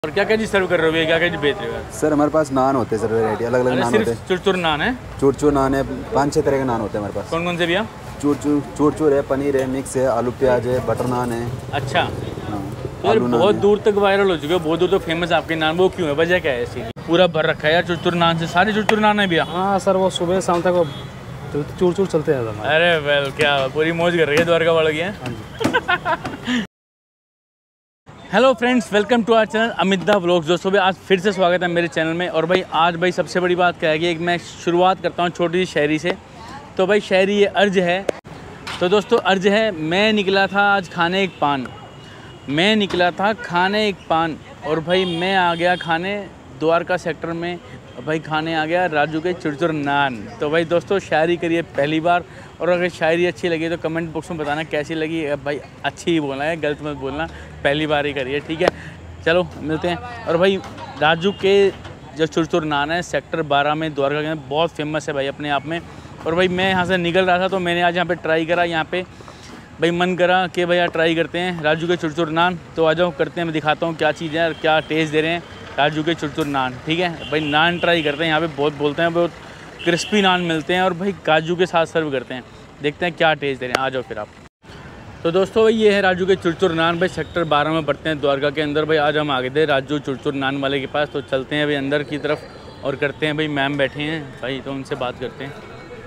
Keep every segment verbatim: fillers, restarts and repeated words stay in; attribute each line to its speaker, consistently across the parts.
Speaker 1: और क्या क्या चीज़ सर्व कर रहे हो भैया, क्या क्या चीज़ बेच रहे हो?
Speaker 2: सर हमारे पास नान होते हैं सर, वैरायटी अलग अलग नान होते हैं।
Speaker 1: चुरचुर नान है,
Speaker 2: चूर नान है, पाँच छः तरह के नान होते हैं हमारे पास।
Speaker 1: कौन कौन से भैया?
Speaker 2: चूर चूर चूर है, पनीर है, मिक्स है, आलू प्याज है, बटर नान है।
Speaker 1: अच्छा,
Speaker 2: हाँ,
Speaker 1: यार बहुत दूर तक वायरल हो चुके हो, बहुत दूर तक फेमस आपके नान, वो क्यों है, वजह क्या है ऐसी? पूरा भर रखा है यार चुरचुर नान से, सारे चुरचुर नान है भैया।
Speaker 3: हाँ सर, वो सुबह शाम तक वो चूर चूर चलते हैं।
Speaker 1: अरे वेल, क्या पूरी मौज कर रही है द्वारका वालों की। Hello friends, welcome to our channel Amit दा व्लॉग्स। दोस्तों भाई आज फिर से स्वागत है मेरे चैनल में। और भाई आज भाई सबसे बड़ी बात क्या है कि एक मैं शुरुआत करता हूँ छोटी सी शायरी से। तो भाई शायरी ये अर्ज है। तो दोस्तों अर्ज है, मैं निकला था आज खाने एक पान, मैं निकला था खाने एक पान, और भाई मैं आ गया खाने द्वारका सेक्टर में, भाई खाने आ गया राजू के चुरचुर नान। तो भाई दोस्तों शायरी करिए पहली बार, और अगर शायरी अच्छी लगी तो कमेंट बॉक्स में बताना कैसी लगी। भाई अच्छी ही बोलना है, गलत मत बोलना, पहली बार ही करिए, ठीक है। चलो मिलते हैं। और भाई राजू के जो चुरचुर नान है सेक्टर बारह में द्वारका के अंदर बहुत फेमस है भाई अपने आप में। और भाई मैं यहाँ से निकल रहा था तो मैंने आज यहाँ पे ट्राई करा, यहाँ पे भाई मन करा कि भैया ट्राई करते हैं राजू के चुरचुर नान। तो आ जाओ करते हैं, मैं दिखाता हूँ क्या चीज़ है और क्या टेस्ट दे रहे हैं राजू के चुरचुर नान, ठीक है। भाई नान ट्राई करते हैं, यहाँ पे बहुत बोलते हैं, बहुत क्रिस्पी नान मिलते हैं और भाई काजू के साथ सर्व करते हैं, देखते हैं क्या टेस्ट दे रहे हैं। आ जाओ फिर आप। तो दोस्तों भाई ये है राजू के चुरचुर नान, भाई सेक्टर बारह में पड़ते हैं द्वारका के अंदर। भाई आज हम आ गए थे राजू चुरचुर नान वाले के पास, तो चलते हैं भाई अंदर की तरफ और करते हैं। भाई मैम बैठे हैं भाई, तो उनसे बात करते हैं।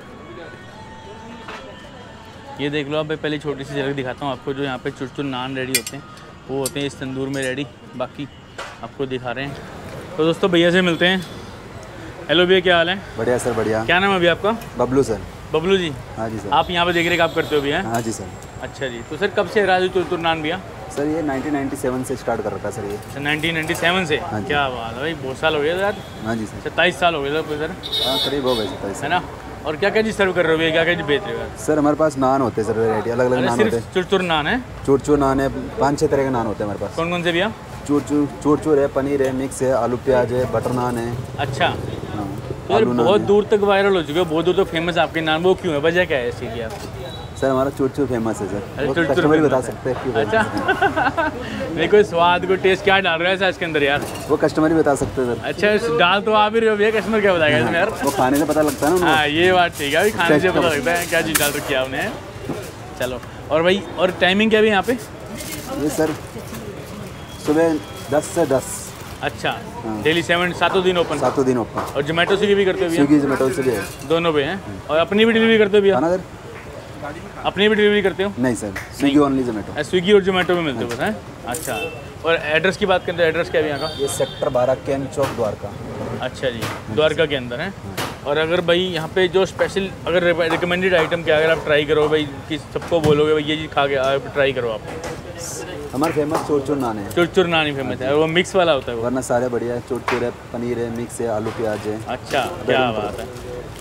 Speaker 1: ये देख लो आप भाई, पहले छोटी सी झलक दिखाता हूँ आपको। जो यहाँ पे चुरचुर नान रेडी होते हैं वो होते हैं इस तंदूर में रेडी, बाकी आपको दिखा रहे हैं। तो दोस्तों भैया से मिलते हैं। हेलो भैया, क्या हाल है?
Speaker 2: बढ़िया सर, बढ़िया।
Speaker 1: क्या नाम है भैया आपका?
Speaker 2: बबलू सर।
Speaker 1: बबलू जी?
Speaker 2: हाँ जी सर।
Speaker 1: आप यहाँ पे देख रेख आप करते हो भैया?
Speaker 2: हाँ जी सर।
Speaker 1: अच्छा जी। तो सर कब से राजू चुरचुर नान भैया?
Speaker 2: सर ये नाइनटीन नाइंटी सेवन से स्टार्ट कर रखा है सर ये।
Speaker 1: अच्छा नाइनटीन नाइंटी सेवन से?
Speaker 2: हाँ जी।
Speaker 1: क्या बात है भाई, बहुत साल हो गए यार।
Speaker 2: हाँ जी सर।
Speaker 1: सत्ताईस साल हो गए सर।
Speaker 2: हाँ करीब हो गए सत्ताईस,
Speaker 1: है ना। और क्या क्या चीज़ सर्व कर रहे हो भैया, क्या क्या चीज़ बेच रहे हो?
Speaker 2: सर हमारे पास नान होते हैं सर, वैरायटी अलग अलग नान होते हैं।
Speaker 1: चुरचुर नान है,
Speaker 2: चूर चूर नान है, पाँच छः तरह के नान होते हैं हमारे पास।
Speaker 1: कौन कौन से भैया?
Speaker 2: चूर चूर चूर चूर है, पनीर है, मिक्स है, आलू प्याज है, बटर नान है।
Speaker 1: अच्छा,
Speaker 2: हाँ,
Speaker 1: तो यार बहुत दूर तक वायरल हो चुके हो, बहुत दूर तक फेमस आपके नान, वो क्यों है, वजह क्या है ऐसी की आप?
Speaker 2: सर हमारा चूर चूर फेमस है सर, वो कस्टमर ही बता सकते हैं क्यों।
Speaker 1: अच्छा नहीं कोई स्वाद को टेस्ट क्या डाल रहा है इसके अंदर यार?
Speaker 2: वो कस्टमर ही बता सकते हैं सर।
Speaker 1: अच्छा डाल तो आप ही रहे हो भैया, कस्टमर क्या बताएगा इसमें यार?
Speaker 2: वो खाने से पता लगता है ना।
Speaker 1: हाँ ये बात ठीक है, अभी खाने से पता लगता है क्या चीज़ डाल रखी है आपने। चलो और भाई, और टाइमिंग क्या है यहाँ पे?
Speaker 2: ये सर सुबह दस से दस।
Speaker 1: अच्छा, डेली सेवन, सातों दिन ओपन?
Speaker 2: सातों दिन ओपन।
Speaker 1: और जोमेटो स्विगी भी करते हो भैया?
Speaker 2: स्विगी जोमेटो से भी है,
Speaker 1: दोनों पे हैं। और अपनी भी डिलीवरी करते हो भैया?
Speaker 2: हाँ सर।
Speaker 1: अपनी भी डिलीवरी करते हो?
Speaker 2: नहीं sir, Swiggy only Zomato.
Speaker 1: Swiggy और जोमेटो में मिलते हो बस हैं? अच्छा, और एड्रेस की बात करें तो एड्रेस क्या है यहाँ का?
Speaker 2: ये सेक्टर बारह कैन चौक द्वारका।
Speaker 1: अच्छा जी, द्वारका के अंदर है। और अगर भाई यहाँ पे जो स्पेशल अगर रिकमेंडेड आइटम क्या अगर आप ट्राई करो भाई, कि सबको बोलोगे भाई ये चीज़ खा के आप ट्राई करो आप?
Speaker 2: हमारा फेमस चूरचूर नान है।
Speaker 1: चुरचुर नान ही फेमस है, वो मिक्स वाला होता है वो?
Speaker 2: वरना सारे बढ़िया है, चूरचूर है, पनीर है, मिक्स है, आलू प्याज है।
Speaker 1: अच्छा क्या बात है,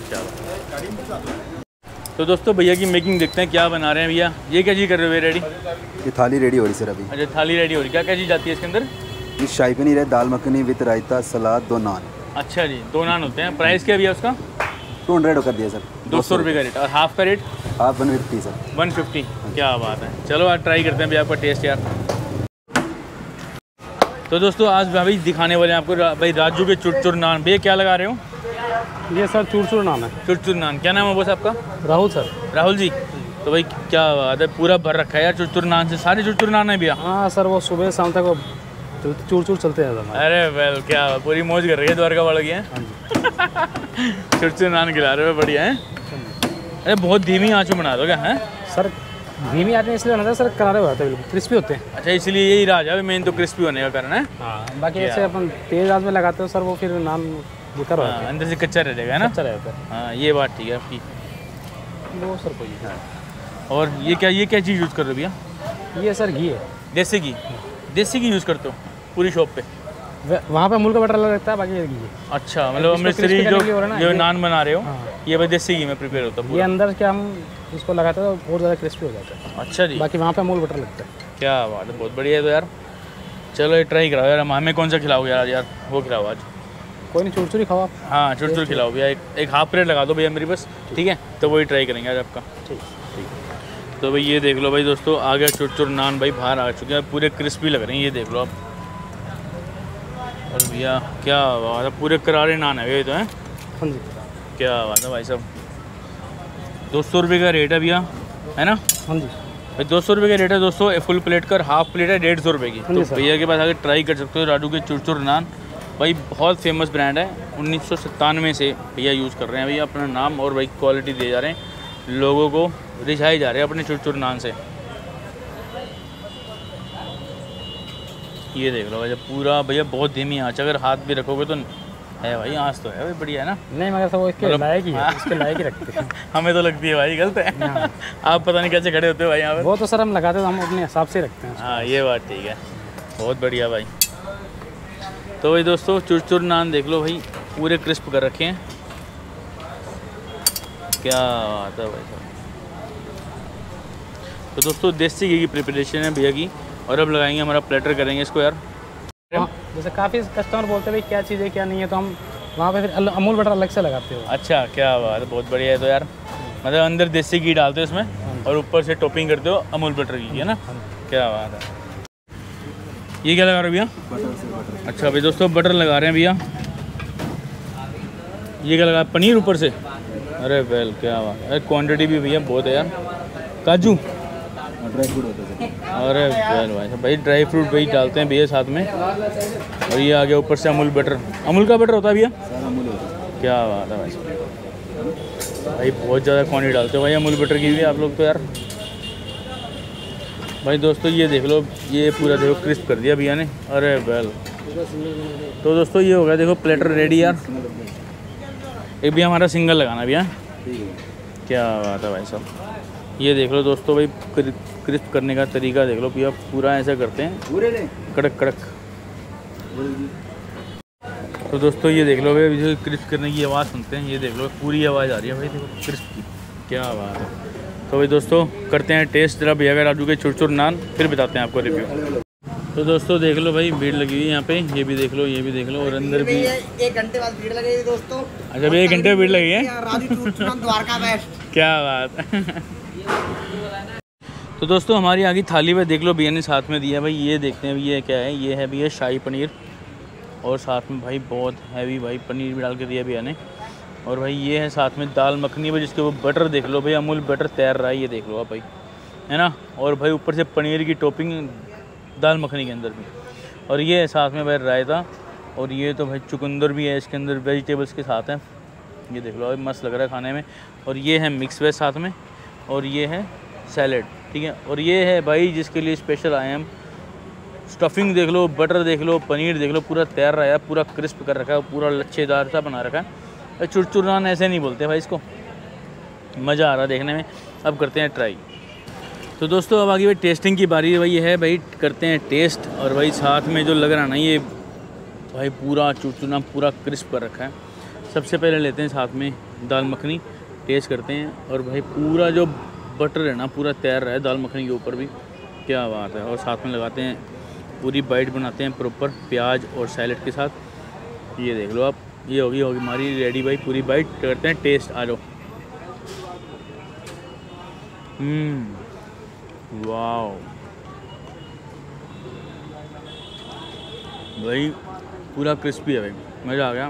Speaker 1: चलो। तो दोस्तों भैया की मेकिंग देखते हैं क्या बना रहे हैं भैया। ये क्या चीज़ कर रहे हो रेडी?
Speaker 2: ये थाली रेडी हो रही सर अभी।
Speaker 1: अच्छा थाली रेडी हो रही, क्या क्या चीज़ आती है इसके अंदर?
Speaker 2: ये शाही पनीर है, दाल मखनी विद रायता, सलाद, दो नान।
Speaker 1: अच्छा जी, दो नान होते हैं। प्राइस क्या भैया उसका?
Speaker 2: टू हंड्रेड कर दिया सर,
Speaker 1: दो सौ रुपये का रेट। और हाफ का rate?
Speaker 2: Half one fifty sir.
Speaker 1: One fifty. क्या बात है, चलो आज ट्राई करते हैं भैया आपका टेस्ट यार। तो दोस्तों आज भाई दिखाने वाले हैं आपको भाई राजू के चुरचुर नान। भैया क्या लगा रहे हो?
Speaker 3: ये सर चूर नान है।
Speaker 1: चुरचुर नान। क्या नाम है बॉस आपका?
Speaker 3: राहुल सर।
Speaker 1: राहुल जी, तो भाई क्या बात है, पूरा भर रखा है यार चुरचुर नान से, सारे चुरचुर नान है भैया?
Speaker 3: हाँ सर, वो सुबह शाम तक वो चूर चूर चलते हैं।
Speaker 1: अरे वेल, क्या पूरी मौज कर रही है द्वारका वालों की है। चुरचुर नान खिला रहे हो, बढ़िया है। अरे बहुत धीमी आँच में बना दो क्या है
Speaker 3: सर? धीमी आँच में इसलिए बनाते हैं सर, करारे हो जाते हैं, बिल्कुल क्रिस्पी होते हैं।
Speaker 1: अच्छा इसलिए यही राज है मेन, तो क्रिस्पी होने का कारण है।
Speaker 3: हाँ बाकी ऐसे अपन तेज आँच में लगाते हो सर, वो फिर नान बेकार हो जाता है,
Speaker 1: अंदर से कच्चा रह जाएगा ना।
Speaker 3: अच्छा रहता है।
Speaker 1: हाँ ये बात ठीक है आपकी।
Speaker 3: वो सर कोई है।
Speaker 1: और ये क्या, ये क्या चीज़ यूज़ कर रहे हो भैया?
Speaker 3: ये सर घी है।
Speaker 1: देसी घी? देसी घी यूज़ करते हो पूरी शॉप पे?
Speaker 3: वहाँ पे अमूल का बटर लगता है, बाकी ये घी है।
Speaker 1: अच्छा, मतलब अमृतसरी जो जो नान बना रहे हो ये भाई देसी घी में प्रिपेयर होता है?
Speaker 3: ये अंदर क्या हम इसको लगाते हैं तो बहुत ज़्यादा क्रिस्पी हो जाता है। अच्छा जी। बाकी वहाँ पे अमूल बटर लगता है। क्या
Speaker 1: बात है, बहुत बढ़िया है। तो यार चलो ये ट्राई कराओ यार। हमें कौन सा खिलाओगे यार? यार वो खिलाओ आज।
Speaker 3: कोई नहीं, चुरचुर ही खाओ आप।
Speaker 1: हाँ चुरचुर खिलाओ भैया, एक एक हाफ प्लेट लगा दो भैया मेरी बस, ठीक है? तो वही ट्राई करेंगे आज आपका।
Speaker 3: ठीक
Speaker 1: ठीक। तो भाई ये देख लो भाई दोस्तों, आ गया चुरचुर नान भाई, बाहर आ चुके हैं, पूरे क्रिस्पी लग रहे हैं, ये देख लो आप। और भैया क्या बात है, पूरे करारे नान है ये तो हैं।
Speaker 3: हाँ जी,
Speaker 1: क्या बात है भाई साहब। दो सौ रुपये का रेट है भैया, है ना?
Speaker 3: हाँ जी
Speaker 1: भाई दो सौ रुपये का रेट है दोस्तों। फुल प्लेट का, हाफ प्लेट है डेढ़ सौ रुपये की।
Speaker 3: हाँ जी
Speaker 1: तो भैया के पास आके ट्राई कर सकते हो राजू के चुरचुर नान। भाई बहुत फेमस ब्रांड है, उन्नीस सौ सत्तानवे से भैया यूज़ कर रहे हैं भैया अपना नाम, और भाई क्वालिटी दे जा रहे हैं लोगों को, रिझाए जा रहे हैं अपने चुरचुर नान से। ये देख लो भैया पूरा, भैया बहुत धीमी आँच, अगर हाथ भी रखोगे तो है भाई, आँच तो है भाई, बढ़िया है ना?
Speaker 3: नहीं मगर सब वो इसके लायक ही है, इसके लायक ही रखते हैं।
Speaker 1: हमें तो लगती है भाई गलत है। आप पता नहीं कैसे खड़े होते हो भाई यहाँ पे।
Speaker 3: वो तो सर हम लगाते तो हम अपने हिसाब से रखते हैं।
Speaker 1: हाँ ये बात ठीक है, बहुत बढ़िया भाई। तो भाई दोस्तों चुरचुर नान देख लो भाई, पूरे क्रिस्प कर रखे हैं। क्या बात है भाई साहब। तो दोस्तों देसी घी की प्रिपरेशन है भैया की, और अब लगाएंगे हमारा प्लेटर, करेंगे इसको यार।
Speaker 3: हाँ, जैसे काफ़ी कस्टमर बोलते हैं भाई क्या चीज़ है क्या नहीं है, तो हम वहाँ पे फिर अल- अमूल बटर अलग से लगाते हो।
Speaker 1: अच्छा क्या बात है, बहुत बढ़िया है। तो यार मतलब अंदर देसी घी डालते हो इसमें, और ऊपर से टॉपिंग करते हो अमूल बटर की, है ना? क्या बात है। ये क्या लगा रहे हो भैया?
Speaker 2: बटर से बटर।
Speaker 1: अच्छा भाई दोस्तों बटर लगा रहे हैं भैया। ये क्या लगा, पनीर ऊपर से? अरे वेल क्या बात है, क्वांटिटी भी भैया बहुत है यार। काजू,
Speaker 2: ड्राई फ्रूट होता है सर।
Speaker 1: अरे वेल भाई भाई ड्राई फ्रूट भाई डालते हैं भैया साथ में। और ये आ गया ऊपर से अमूल बटर। अमूल का बटर होता है भैया?
Speaker 2: सारा अमूल होता है।
Speaker 1: क्या बात है भाई, भाई बहुत ज़्यादा क्वांटिटी डालते हो भाई अमूल बटर की भी आप लोग तो यार। भाई दोस्तों ये देख लो, ये पूरा देखो क्रिस्प कर दिया भैया ने। अरे वेल, तो दोस्तों ये हो गया देखो प्लेटर रेडी यार। एक भी हमारा सिंगल लगाना भैया।
Speaker 2: ठीक है।
Speaker 1: क्या बात है भाई साहब। ये देख लो दोस्तों भाई क्रिस्प करने का तरीका देख लो भैया, पूरा ऐसा करते हैं
Speaker 2: पूरे ले।
Speaker 1: कड़क कड़क। तो दोस्तों ये देख लो भाई, जो क्रिस्प करने की आवाज़ सुनते हैं, ये देख लो पूरी आवाज़ आ रही है भाई देखो क्रिस्प की। क्या बात है। तो भाई दोस्तों करते हैं टेस्ट जरा भैया का राजू के चुरचुर नान, फिर बताते हैं आपको रिव्यू। तो दोस्तों देख लो भाई भीड़ लगी हुई है यहाँ पे, ये भी देख लो, ये भी देख लो, और अंदर भी
Speaker 4: एक घंटे बाद भीड़ लगेगी दोस्तों।
Speaker 1: अच्छा भाई एक घंटे में भीड़ लगी है।
Speaker 4: राजू चुरचुर नान द्वारका बेस्ट।
Speaker 1: क्या बात। तो दोस्तों हमारी आगे थाली में देख लो भैया ने साथ में दिया भाई, ये देखते हैं ये क्या है। ये है भैया शाही पनीर, और साथ में भाई बहुत हैवी भाई पनीर भी डाल के दिया भैया ने। और भाई ये है साथ में दाल मखनी भाई, जिसके वो बटर देख लो भाई, अमूल बटर तैर रहा है, ये देख लो आप भाई, है ना? और भाई ऊपर से पनीर की टॉपिंग दाल मखनी के अंदर भी। और ये है साथ में भाई रायता, और ये तो भाई चुकंदर भी है इसके अंदर, वेजिटेबल्स के साथ है। ये देख लो भाई मस्त लग रहा है खाने में। और ये है मिक्स वेज साथ में, और ये है सैलेड, ठीक है। और ये है भाई जिसके लिए स्पेशल आए हम, स्टफिंग देख लो, बटर देख लो, पनीर देख लो, पूरा तैर रहा है, पूरा क्रिस्प कर रखा है, पूरा लच्छेदार सा बना रखा है। चुरचुर नान ऐसे नहीं बोलते भाई इसको। मज़ा आ रहा है देखने में। अब करते हैं ट्राई। तो दोस्तों अब आगे भाई टेस्टिंग की बारी है भाई, है भाई करते हैं टेस्ट। और भाई साथ में जो लग रहा ना, ये भाई पूरा चुरचुर नान पूरा क्रिस्प कर रखा है। सबसे पहले लेते हैं साथ में दाल मखनी, टेस्ट करते हैं। और भाई पूरा जो बटर है ना पूरा तैर रहा है दाल मखनी के ऊपर भी। क्या बात है। और साथ में लगाते हैं, पूरी बाइट बनाते हैं प्रॉपर प्याज और सैलेड के साथ। ये देख लो आप, ये होगी होगी हमारी रेडी भाई पूरी बाइट। करते हैं टेस्ट, आ जाओ। हम्म, वाह भाई पूरा क्रिस्पी है भाई, मज़ा आ गया।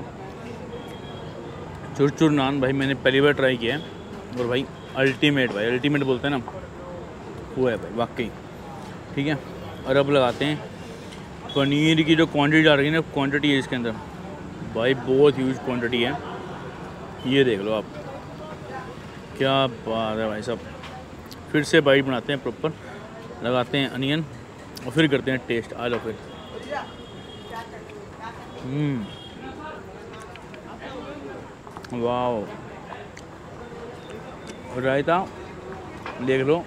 Speaker 1: चुरचुर नान भाई मैंने पहली बार ट्राई किया है, और भाई अल्टीमेट भाई, अल्टीमेट बोलते हैं ना, वो है भाई वाकई, ठीक है। और अब लगाते हैं पनीर की जो क्वांटिटी आ रही है ना, क्वांटिटी है इसके अंदर भाई बहुत ह्यूज क्वांटिटी है। ये देख लो आप, क्या बात है भाई साहब। फिर से बाइट बनाते हैं प्रॉपर, लगाते हैं अनियन, और फिर करते हैं टेस्ट। आ जाओ फिर। हम्म, वाह, रायता देख लो,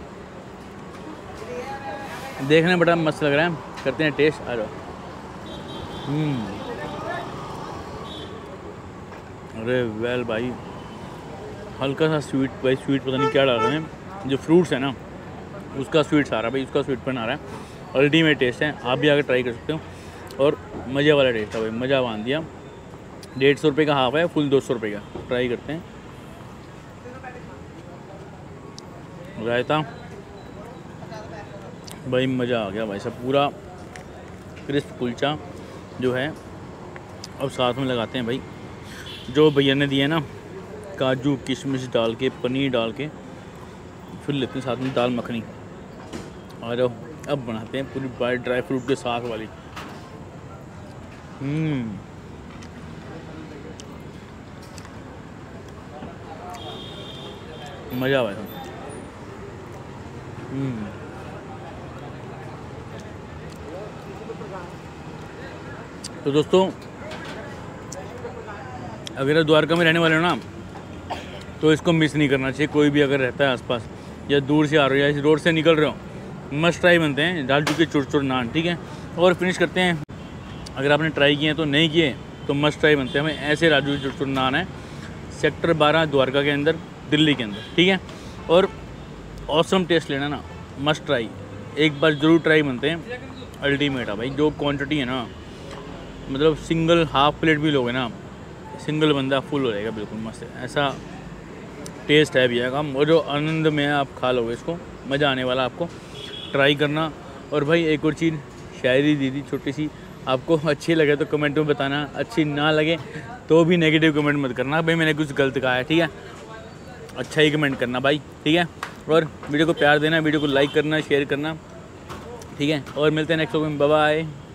Speaker 1: देखने में बड़ा मस्त लग रहा है। करते हैं टेस्ट, आ जाओ। हम्म, अरे वेल भाई, हल्का सा स्वीट भाई, स्वीट पता नहीं क्या डाल रहे हैं, जो फ्रूट्स है ना उसका स्वीट आ रहा है भाई, उसका स्वीट पन आ रहा है। अल्टीमेट टेस्ट है, आप भी आकर ट्राई कर सकते हो। और मज़े वाला टेस्ट है भाई, मज़ा बांध दिया। डेढ़ सौ रुपये का हाफ है, फुल दो सौ रुपये का। ट्राई करते हैं। रायता भाई मज़ा आ गया भाई साहब, पूरा क्रिस्प कुलचा जो है अब साथ में लगाते हैं भाई जो भैया ने दिया ना, काजू किशमिश डाल के, पनीर डाल के, फिर लेते हैं साथ में दाल मखनी। और अब बनाते हैं पूरी बाइट ड्राई फ्रूट के साथ वाली। हम्म मज़ा आया। हम्म तो दोस्तों, अगर आप द्वारका में रहने वाले हो ना, तो इसको मिस नहीं करना चाहिए। कोई भी अगर रहता है आसपास या दूर से आ रहे हो या इस रोड से निकल रहे हो, मस्ट ट्राई बनते हैं राजू के चुरचुर नान। ठीक है, और फिनिश करते हैं। अगर आपने ट्राई किए हैं तो नहीं किए तो मस्ट ट्राई बनते हैं हमें ऐसे राजू के चुरचुर नान है, सेक्टर बारह द्वारका के अंदर, दिल्ली के अंदर। ठीक है, और ऑसम टेस्ट लेना ना, मस्ट ट्राई, एक बार ज़रूर ट्राई बनते हैं। अल्टीमेट है भाई, जो क्वांटिटी है ना, मतलब सिंगल हाफ प्लेट भी लोगे ना, सिंगल बंदा फुल हो जाएगा बिल्कुल मस्त है। ऐसा टेस्ट है भैया का, और जो आनंद में आप खा लोगे इसको, मज़ा आने वाला आपको। ट्राई करना। और भाई एक और चीज़, शायरी दी थी छोटी सी, आपको अच्छी लगे तो कमेंट में बताना, अच्छी ना लगे तो भी नेगेटिव कमेंट मत करना भाई मैंने कुछ गलत कहा है। ठीक है, अच्छा ही कमेंट करना भाई। ठीक है, और वीडियो को प्यार देना, वीडियो को लाइक करना, शेयर करना। ठीक है, और मिलते हैं नेक्स्ट वीडियो में। Bye bye.